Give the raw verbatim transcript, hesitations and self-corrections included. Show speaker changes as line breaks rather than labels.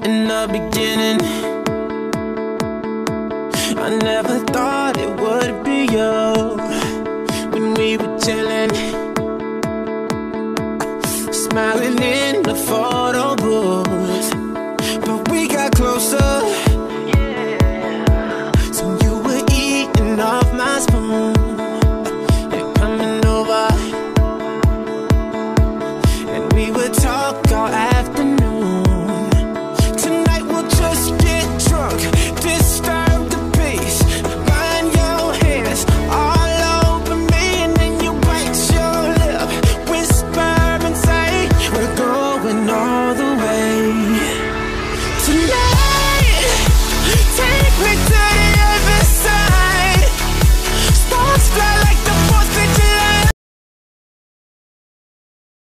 in the beginning. I never thought it would be you when we were chilling, smiling in the fall.